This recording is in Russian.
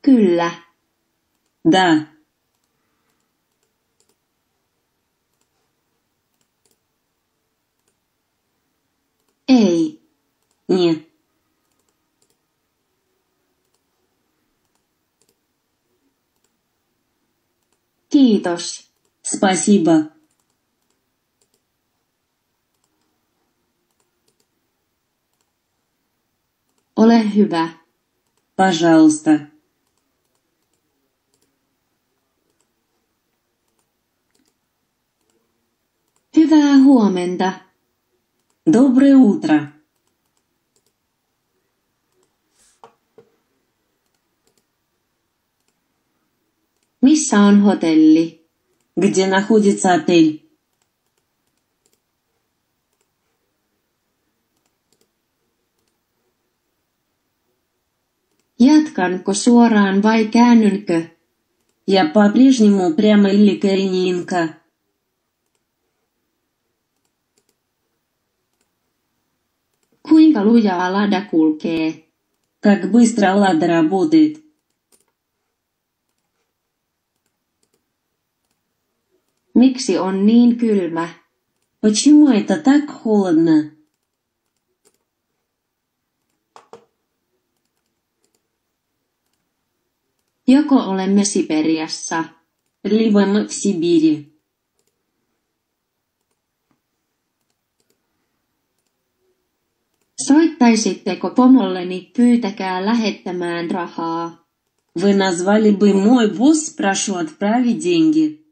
Kyllä. Да. Ei. Не. Kiitos. Спасибо. Ole hyvä. Пожалуйста. Hyvää huomenta. Доброе утро. Missä on hotelli? Где находится отель? Jatkanko suoraan vai käännynkö? Я по-прежнему прямо или коренинка? Kuinka lujaa lada kulkee? Как быстро Лада работает? Miksi on niin kylmä? Почему это так холодно? Joko olemme Siperiassa? Либо мы в Сибири. Soittaisitteko pomolleni pyytäkää lähettämään rahaa? Вы назвали бы мой босс, прошу отправить деньги.